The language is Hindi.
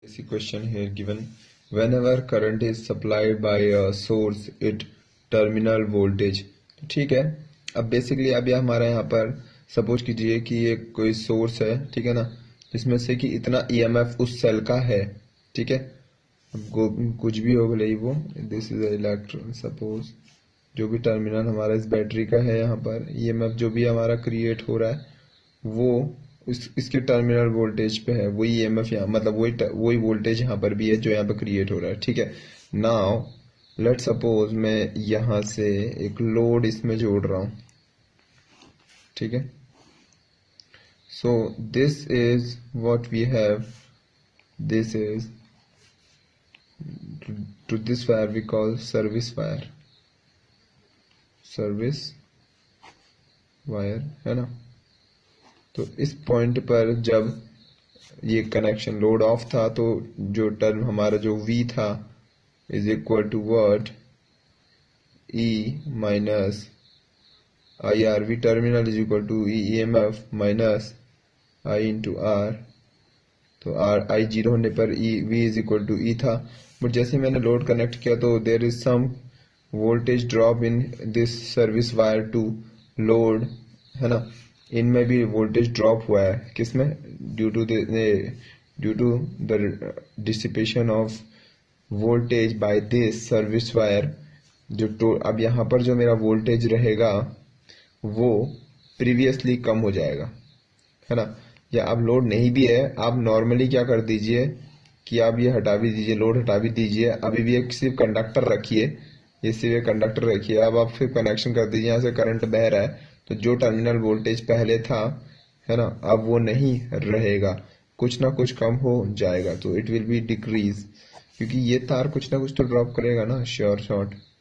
Basic question here given. Whenever current is supplied by a source, it terminal voltage. ठीक है. अब बेसिकली अब ये हमारा यहाँ पर सपोज कीजिए कि ये कोई सोर्स है, ठीक है ना, जिसमें से कि इतना ईएमएफ उस सेल का है, ठीक है. अब कुछ भी हो गई वो, दिस इज इलेक्ट्रॉन, सपोज जो भी टर्मिनल हमारा इस बैटरी का है, यहाँ पर ईएमएफ जो भी हमारा क्रिएट हो रहा है वो इसके टर्मिनल वोल्टेज पे है. वही ईएमएफ यहाँ, मतलब वही वोल्टेज यहाँ पर भी है जो यहाँ पे क्रिएट हो रहा है, ठीक है. नाउ लेट सपोज मैं यहाँ से एक लोड इसमें जोड़ रहा हूं, ठीक है. So this is what we have, this is to this wire we call service wire, service wire है ना. तो इस पॉइंट पर जब ये कनेक्शन लोड ऑफ था तो जो टर्म हमारा जो V था is equal to what, E minus I R. V terminal is equal to E M F minus I into R. तो आर आई जीरो होने पर V is equal to E था. बट जैसे मैंने लोड कनेक्ट किया तो there is some voltage drop in this service wire to load, है ना. इनमें भी वोल्टेज ड्रॉप हुआ है, किसमें, due to the dissipation of voltage by this service wire. अब यहाँ पर जो मेरा वोल्टेज रहेगा वो प्रीवियसली कम हो जाएगा, है ना. या अब लोड नहीं भी है, आप नॉर्मली क्या कर दीजिए कि आप ये हटा भी दीजिए, लोड हटा भी दीजिए. अभी भी एक सिर्फ कंडक्टर रखिए, ये सिर्फ कंडक्टर रखिए. अब आप फिर कनेक्शन कर दीजिए, यहाँ से करंट बह रहा है तो जो टर्मिनल वोल्टेज पहले था, है ना, अब वो नहीं रहेगा, कुछ ना कुछ कम हो जाएगा. तो इट विल बी डिक्रीज, क्योंकि ये तार कुछ ना कुछ तो ड्रॉप करेगा ना, श्योर शॉर्ट.